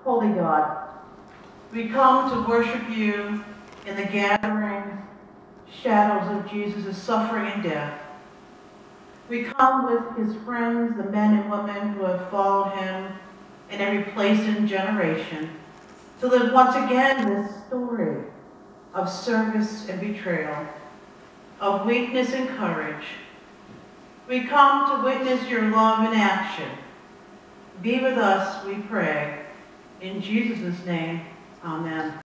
Holy God, we come to worship you in the gathering shadows of Jesus' suffering and death. We come with his friends, the men and women who have followed him in every place and generation, to live once again this story of service and betrayal, of weakness and courage. We come to witness your love in action. Be with us, we pray. In Jesus' name, amen.